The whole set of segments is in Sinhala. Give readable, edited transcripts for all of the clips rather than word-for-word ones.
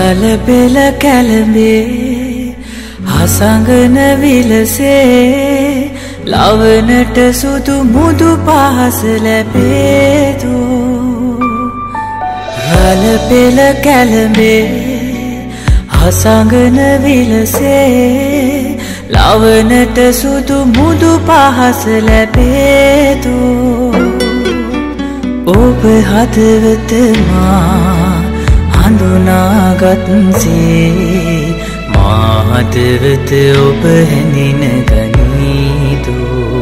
රළ පෙළ කැළඹේ හසඟන විලසේ ලවනට සුදු මුදු පහස ලැබේදු රළ පෙළ කැළඹේ හසඟන විලසේ ලවනට සුදු මුදු පහස ලැබේදු ඔබ හදවත මා හඳුනාගත්සේ මා හදවත ඔබ හැඳින ගනීදු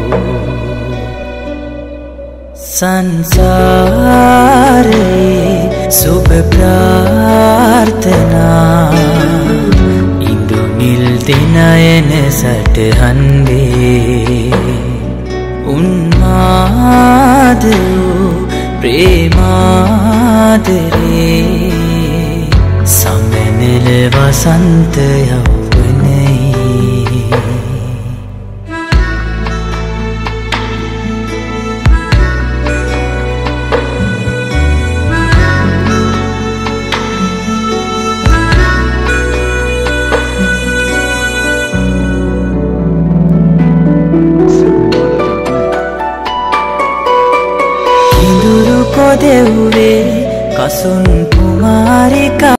සංසාරේ සුබ ප්‍රාර්ථනා ඉඳුනිල් දිනයන සටහන් වේ උන්මාදෝ ප්‍රේමාදරේ සමනල වසන්ත යෞවනයි ඉඳුරු කොදෙව්වේ කසුන් කුමාරිකා